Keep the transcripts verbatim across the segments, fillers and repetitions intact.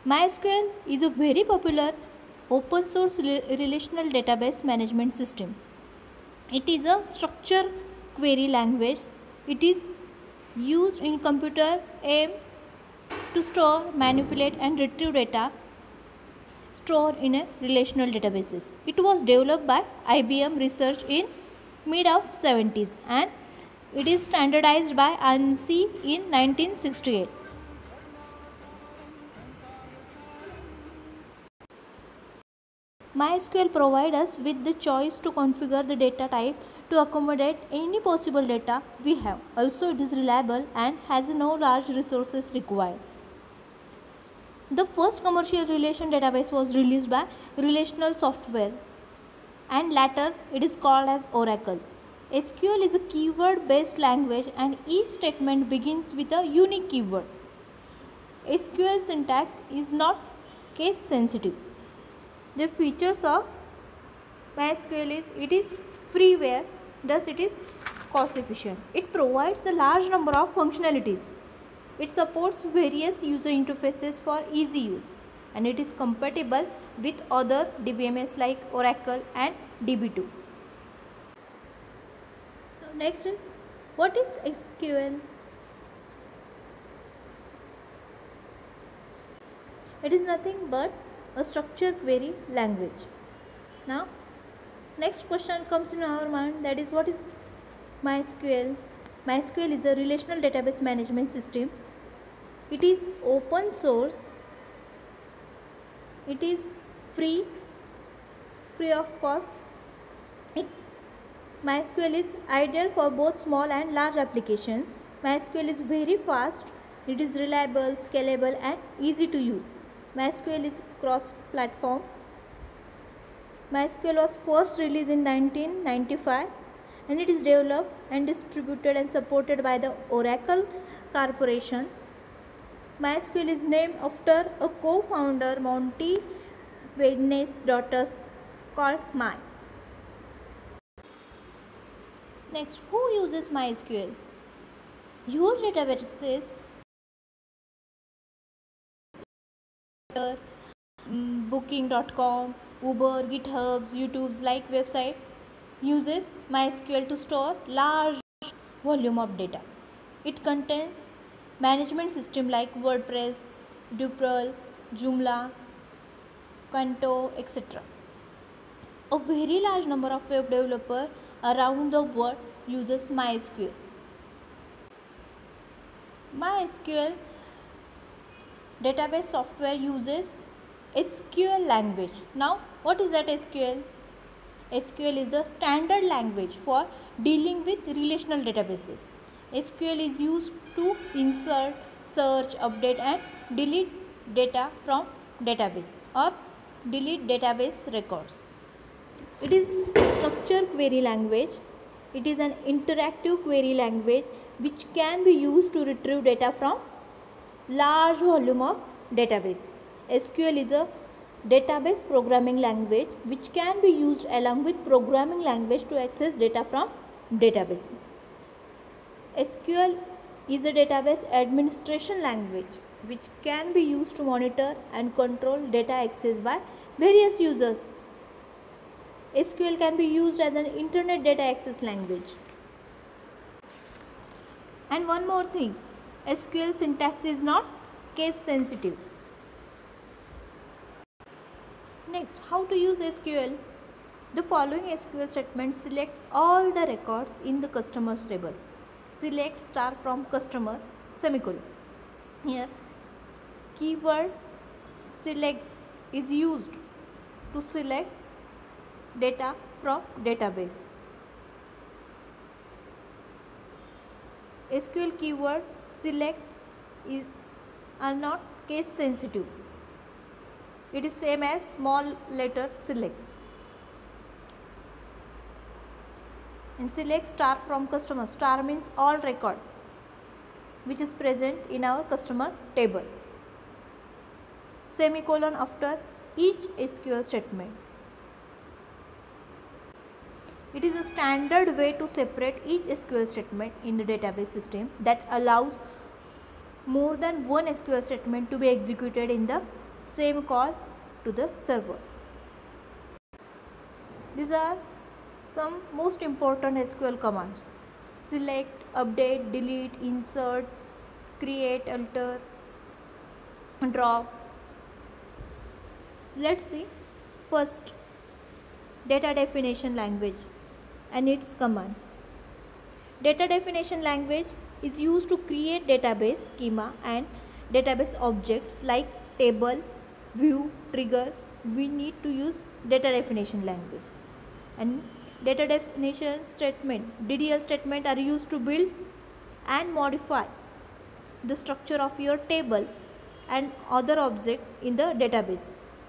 MySQL is a very popular open source relational database management system. It is a structured query language. It is used in computer aim to store, manipulate and retrieve data stored in a relational databases. It was developed by I B M Research in mid of seventies and it is standardized by ANSI in nineteen sixty-eight. MySQL provides us with the choice to configure the data type to accommodate any possible data we have. Also, it is reliable and has no large resources required. The first commercial relation database was released by Relational Software and later it is called as Oracle. S Q L is a keyword based language and each statement begins with a unique keyword. S Q L syntax is not case sensitive. The features of MySQL is it is freeware, thus it is cost efficient. It provides a large number of functionalities. It supports various user interfaces for easy use and it is compatible with other D B M S like Oracle and D B two. Next, what is S Q L? It is nothing but a structured query language. Now, next question comes in our mind, that is what is MySQL? MySQL is a relational database management system. It is open source. It is free, free of cost. It, MySQL is ideal for both small and large applications. MySQL is very fast. It is reliable, scalable and easy to use. MySQL is cross-platform. MySQL was first released in nineteen ninety-five and it is developed and distributed and supported by the Oracle Corporation. MySQL is named after a co-founder, Monty Williams' daughter, called My. Next, who uses MySQL? Huge databases, booking dot com, Uber, GitHubs, YouTube's like website uses MySQL to store large volume of data. It contains management system like WordPress, Drupal, Joomla, Kanto, et cetera. A very large number of web developers around the world uses MySQL. MySQL database software uses S Q L language. Now, what is that S Q L? S Q L is the standard language for dealing with relational databases. S Q L is used to insert, search, update and delete data from database or delete database records. It is structured query language. It is an interactive query language which can be used to retrieve data from large volume of database. S Q L is a database programming language which can be used along with programming language to access data from database. S Q L is a database administration language which can be used to monitor and control data access by various users. S Q L can be used as an internet data access language. And one more thing, S Q L syntax is not case sensitive. Next, how to use S Q L? The following S Q L statements select all the records in the customers table. Select star from customer, semicolon. Here, keyword select is used to select data from database. S Q L keyword select is are not case sensitive. It is same as small letter select. And select star from customer. Star means all record which is present in our customer table. Semicolon after each S Q L statement. It is a standard way to separate each S Q L statement in the database system that allows more than one S Q L statement to be executed in the same call to the server. These are some most important S Q L commands: select, update, delete, insert, create, alter, drop. Let's see first data definition language and its commands. Data definition language is used to create database schema and database objects like table, view, trigger. We need to use data definition language. And data definition statement, D D L statement, are used to build and modify the structure of your table and other object in the database.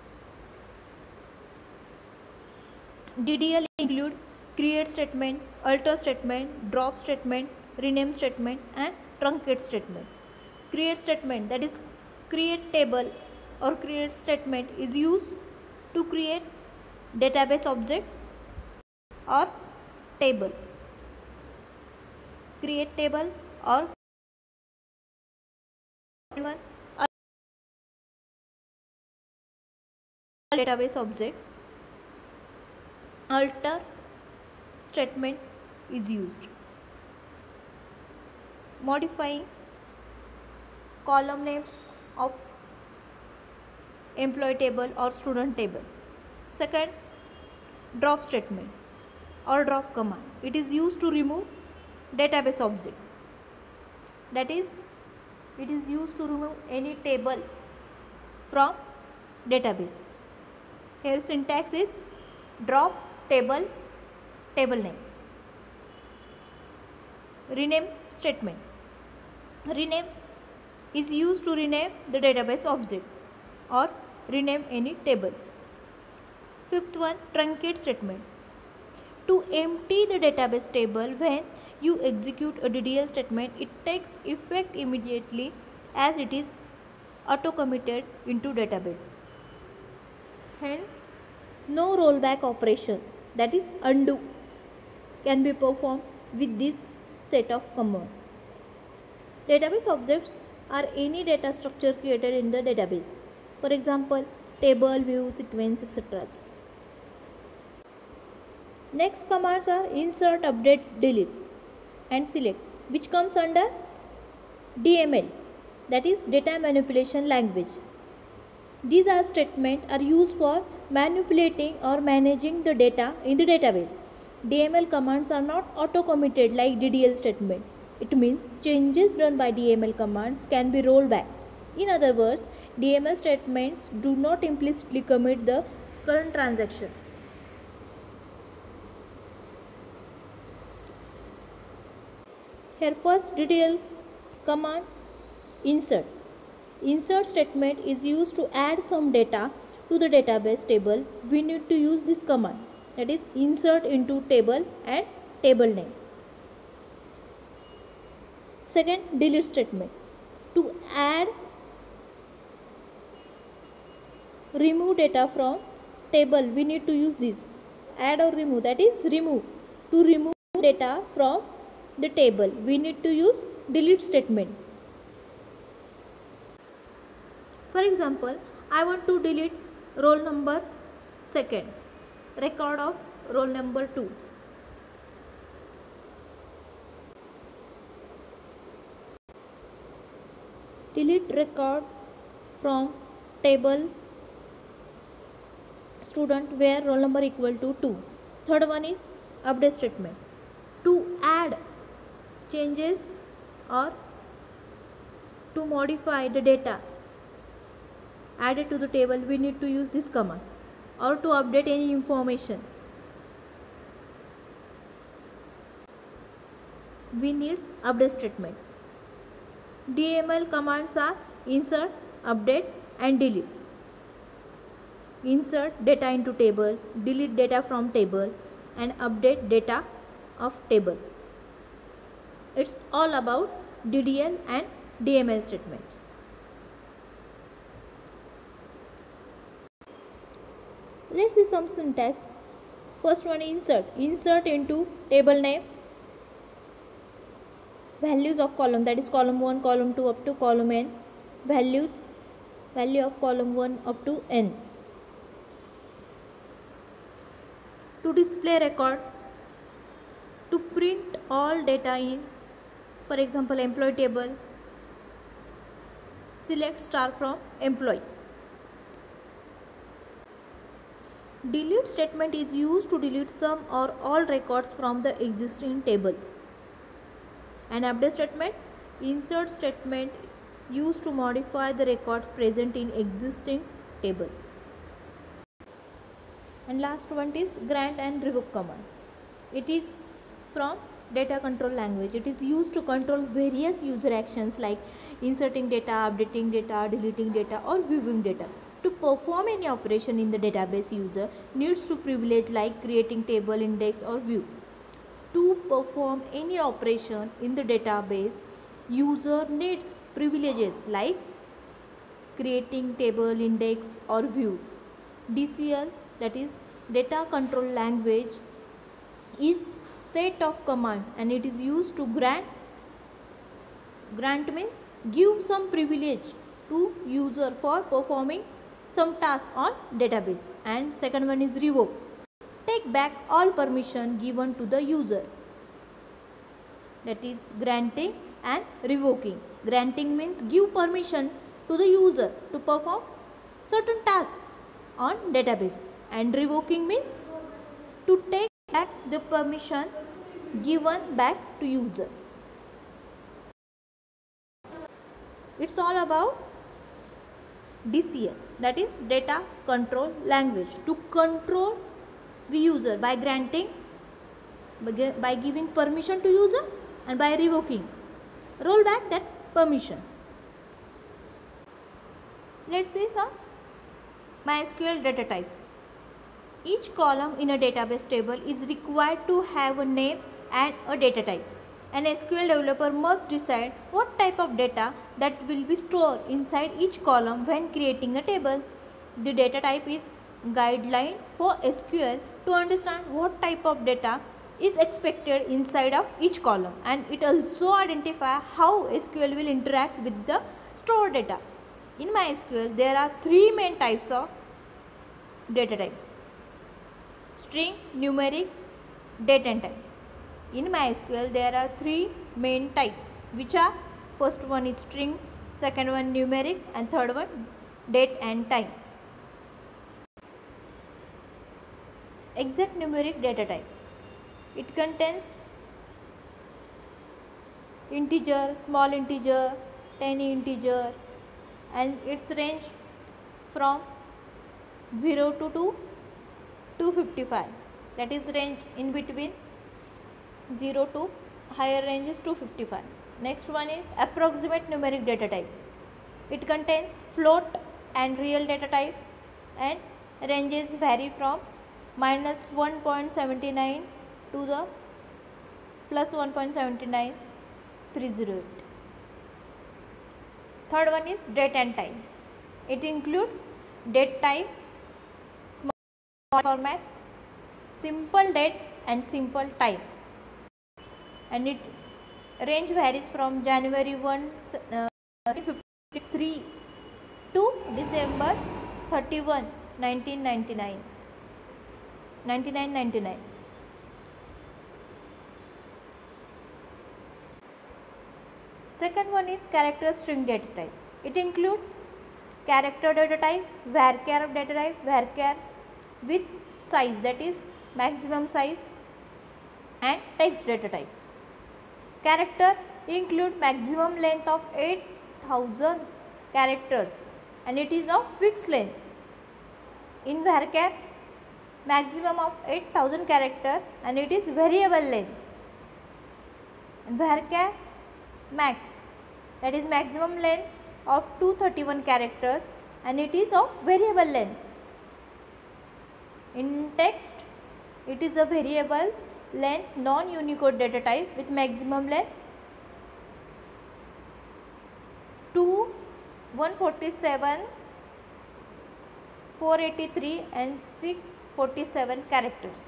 D D L include create statement, alter statement, drop statement, rename statement, and truncate statement. Create statement, that is create table or create statement, is used to create database object or table. Create table or one database object. Alter statement is used. Modifying column name of employee table or student table. Second, drop statement or drop command. It is used to remove database object. That is, it is used to remove any table from database. Here syntax is drop table, table name. Rename statement. Rename is used to rename the database object or rename any table. Fifth one, truncate statement. To empty the database table when you execute a D D L statement, it takes effect immediately as it is auto-committed into database. Hence, no rollback operation, that is undo, can be performed with this set of commands. Database objects are any data structure created in the database. For example, table, view, sequence, et cetera. Next commands are insert, update, delete, and select, which comes under D M L, that is data manipulation language. These are statements are used for manipulating or managing the data in the database. D M L commands are not auto-committed like D D L statement. It means changes done by D M L commands can be rolled back. In other words, D M L statements do not implicitly commit the current transaction. Here first D D L command, insert. Insert statement is used to add some data to the database table. We need to use this command, that is insert into table and table name. Second, delete statement. To add, remove data from table, we need to use this add or remove, that is remove. To remove data from the table, we need to use delete statement. For example, I want to delete roll number second, record of roll number two. Delete record from table student where roll number equal to two. Third one is update statement. To add changes or to modify the data added to the table, we need to use this command, or to update any information, we need update statement. D M L commands are insert, update, and delete. Insert data into table, delete data from table, and update data of table. It's all about D D L and D M L statements. Let's see some syntax. First one, insert. Insert into table name values of column, that is column one, column two up to column n. Values value of column one up to n. To display record, to print all data in, for example, employee table, select star from employee. Delete statement is used to delete some or all records from the existing table. And update statement, insert statement used to modify the records present in existing table. And last one is grant and revoke command. It is from data control language. It is used to control various user actions like inserting data, updating data, deleting data, or viewing data. To perform any operation in the database, user needs to privilege like creating table, index, or view. To perform any operation in the database, user needs privileges like creating table, index, or views. D C L, that is data control language, is set of commands and it is used to grant. Grant means give some privilege to user for performing some task on database. And second one is revoke. Take back all permission given to the user. That is granting and revoking. Granting means give permission to the user to perform certain tasks on database, and revoking means to take back the permission given back to user. It's all about D C L, that is data control language, to control the user by granting, by giving permission to user, and by revoking, roll back that permission. Let's see some MySQL data types. Each column in a database table is required to have a name and a data type. An S Q L developer must decide what type of data that will be stored inside each column when creating a table. The data type is guideline for S Q L to understand what type of data is expected inside of each column, and it also identifies how S Q L will interact with the stored data. In MySQL, there are three main types of data types: string, numeric, date and time. In MySQL, there are three main types, which are: first one is string, second one numeric, and third one date and time. Exact numeric data type. It contains integer, small integer, tiny integer, and its range from zero to two hundred fifty-five. That is range in between zero to higher range is two hundred fifty-five. Next one is approximate numeric data type. It contains float and real data type, and ranges vary from minus one point seven nine to the plus one point seven nine three zero eight. Third one is date and time. It includes date type, small format, simple date, and simple time. And it range varies from January first, uh, nineteen fifty-three to December thirty-first, nineteen ninety-nine. ninety-nine ninety-nine. Second one is character string data type. It includes character data type, varchar data type, varchar with size, that is maximum size, and text data type. Character include maximum length of eight thousand characters and it is of fixed length. In varchar, maximum of eight thousand character and it is variable length. And varchar max, that is maximum length of two hundred thirty-one characters and it is of variable length. In text, it is a variable length non-Unicode data type with maximum length two one forty-seven, four eighty-three and six forty-seven characters.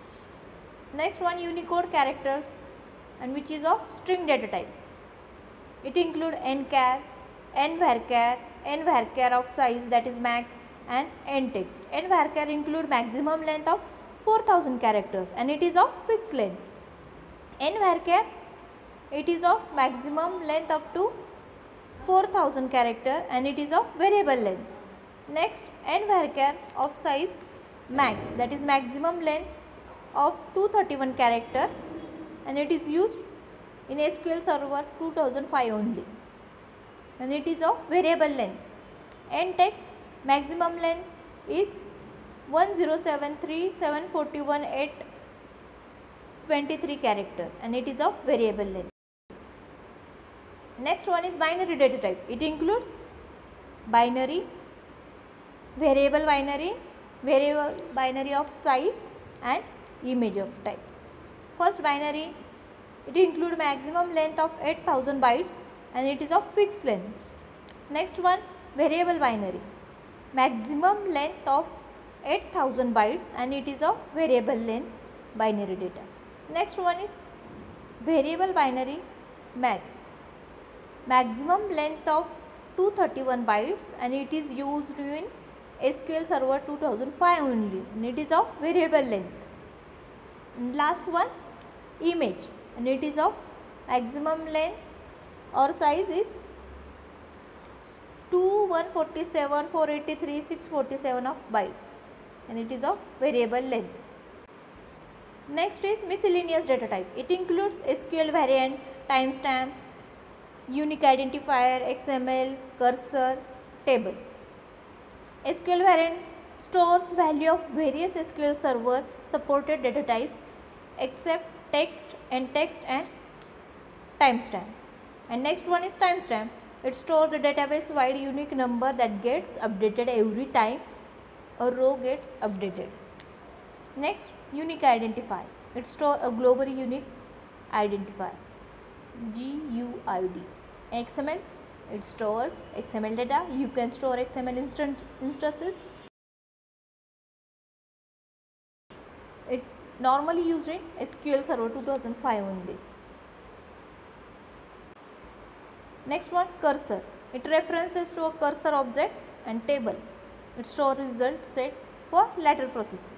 Next one, Unicode characters, and which is of string data type. It includes nchar, nvarchar, nvarchar of size that is max, and ntext. Nvarchar include maximum length of four thousand characters and it is of fixed length. Nvarchar, it is of maximum length up to four thousand character and it is of variable length. Next, nvarchar of size max, that is maximum length of two hundred thirty-one character and it is used in S Q L Server two thousand five only and it is of variable length. Ntext maximum length is one zero seven three seven four one eight twenty-three character and it is of variable length. Next one is binary data type. It includes binary, variable binary, variable binary of size and image of type. First binary, it includes maximum length of eight thousand bytes and it is of fixed length. Next one, variable binary, maximum length of eight thousand bytes and it is of variable length binary data. Next one is variable binary max, maximum length of two hundred thirty-one bytes and it is used in S Q L Server two thousand five only and it is of variable length. And last one, image, and it is of maximum length or size is two one four seven four eighty-three six forty-seven of bytes and it is of variable length. Next is miscellaneous data type. It includes S Q L variant, timestamp, unique identifier, X M L, cursor, table. S Q L variant stores value of various S Q L Server supported data types except text and text and timestamp. And next one is timestamp. It stores the database wide unique number that gets updated every time a row gets updated. Next, unique identifier. It stores a globally unique identifier, G U I D. X M L, it stores X M L data. You can store X M L instant instances. It normally used in S Q L Server two thousand five only. Next one, cursor. It references to a cursor object and table. It stores result set for lateral processing.